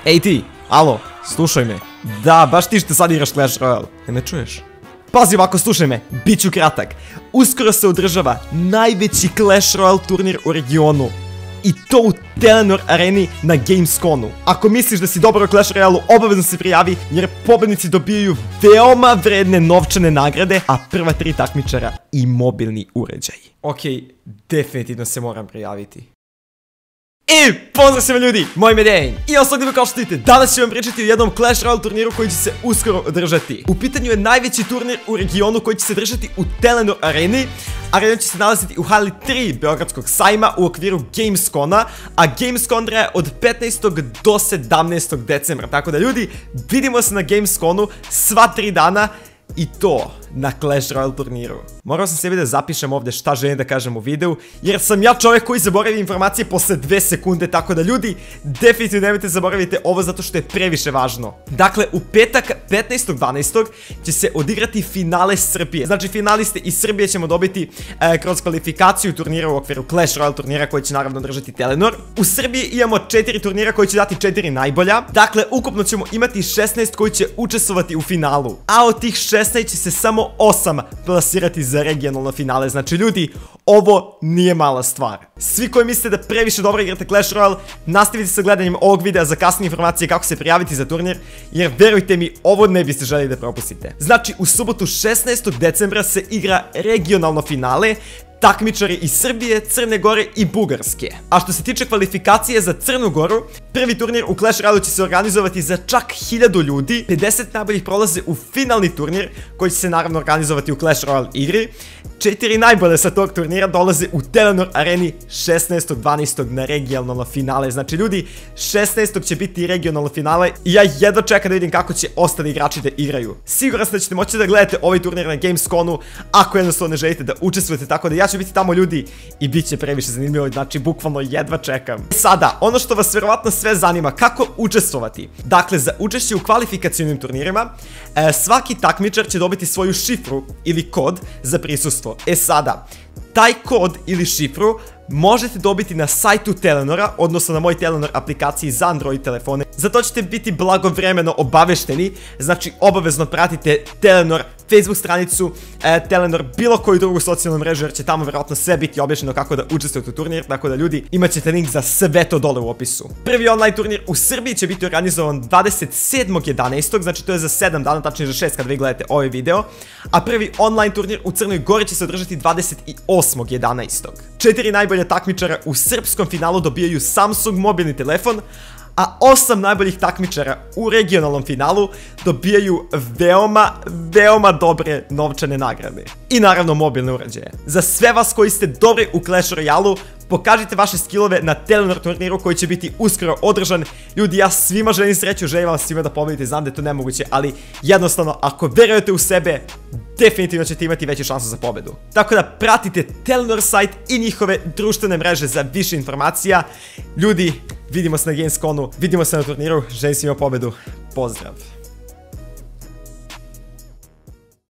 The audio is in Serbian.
Ej ti, alo, slušaj me. Da, baš ti što sad igraš Clash Royale. Ne me čuješ? Pazi ovako, slušaj me, bit ću kratak. Uskoro se održava najveći Clash Royale turnir u regionu. I to u Telenor areni na Gamesconu. Ako misliš da si dobar u Clash Royale-u, obavezno se prijavi, jer pobednici dobijaju veoma vredne novčane nagrade, a prva 3 takmičara i mobilni uređaj. Okej, definitivno se moram prijaviti. I pozdrav svima ljudi, moj ime je Dejan i osobno kao što vidite, danas ću vam pričati o jednom Clash Royale turniru koji će se uskoro održati. U pitanju je najveći turnir u regionu koji će se držati u Telenor areni. Arena će se nalaziti u hali 3 Beogradskog sajma u okviru Gamescona, a Gamescon traje od 15. do 17. decembra. Tako da ljudi, vidimo se na Gamesconu sva 3 dana i to na Clash Royale turniru. Morao sam sebi da zapišem ovdje šta želim da kažem u videu, jer sam ja čovjek koji zaboravi informacije posle 2 sekunde, tako da ljudi, definitivno nemojte zaboravite ovo zato što je previše važno. Dakle, u petak 15.12. će se odigrati finale Srbije. Znači, finaliste iz Srbije ćemo dobiti kroz kvalifikaciju turnira u okviru Clash Royale turnira koji će naravno držati Telenor. U Srbiji imamo 4 turnira koji će dati 4 najbolja. Dakle, ukupno ćemo imati 16 koji će učestvovati u finalu. A od tih 16 će se samo 8 plasirati za regionalno finale. Znači ljudi, ovo nije mala stvar. Svi koji mislite da previše dobro igrate Clash Royale, nastavite sa gledanjem ovog videa za kasnije informacije kako se prijaviti za turnir, jer verujte mi, ovo ne biste željeli da propustite. Znači, u subotu 16. decembra se igra regionalno finale, takmičari iz Srbije, Crne Gore i Bugarske. A što se tiče kvalifikacije za Crnu Goru, prvi turnir u Clash Royale će se organizovati za čak 1000 ljudi, 50 najboljih prolaze u finalni turnir, koji će se naravno organizovati u Clash Royale igri. 4 najbolje sa tog turnira dolaze u Telenor areni 16.12. na regionalno finale. Znači ljudi, 16. će biti regionalno finale i ja jedva čekam da vidim kako će ostali igrači da igraju. Siguran sam da ćete moći da gledate ovaj turnir na Gamesconu ako jednostavno ne želite da učestvujete, tako da ja ću biti tamo ljudi i bit će previše zanimljivo, znači bukvalno jedva čekam. Sada, ono što vas verovatno sve zanima, kako učestvovati. Dakle, za učešće u kvalifikacionim turnirima, svaki takmičar će dobiti svoju šifru ili kod za prisustvo. Sada, taj kod ili šifru možete dobiti na sajtu Telenora, odnosno na moj Telenor aplikaciji za Android telefone. Za to ćete biti blagovremeno obavešteni, znači obavezno pratite Telenor Facebook stranicu, Telenor bilo koju drugu socijalnu mrežu, jer će tamo verovatno sve biti objašnjeno kako da učestvujete u turnir, tako da ljudi, imat ćete link za sve to dole u opisu. Prvi online turnir u Srbiji će biti organizovan 27.11. znači to je za 7 dana, tačnije za 6 kad vi gledate ovaj video, a prvi online turnir u Crnoj Gori će se održati 28.11. 4 najbolja takmičara u srpskom finalu dobijaju Samsung mobilni telefon, a 8 najboljih takmičara u regionalnom finalu dobijaju veoma dobre novčane nagrade. I naravno mobilne uređaje. Za sve vas koji ste dobri u Clash Royale-u, pokažite vaše skillove na Telenor turniru koji će biti uskoro održan. Ljudi, ja svima želim sreću, želim vam svima da pobedite, znam da je to nemoguće, ali jednostavno, ako verujete u sebe, definitivno ćete imati veće šanse za pobedu. Tako da pratite Telenor sajt i njihove društvene mreže za više informacija. Ljudi, vidimo se na Gamesconu, vidimo se na turniru, želim svima pobedu, pozdrav!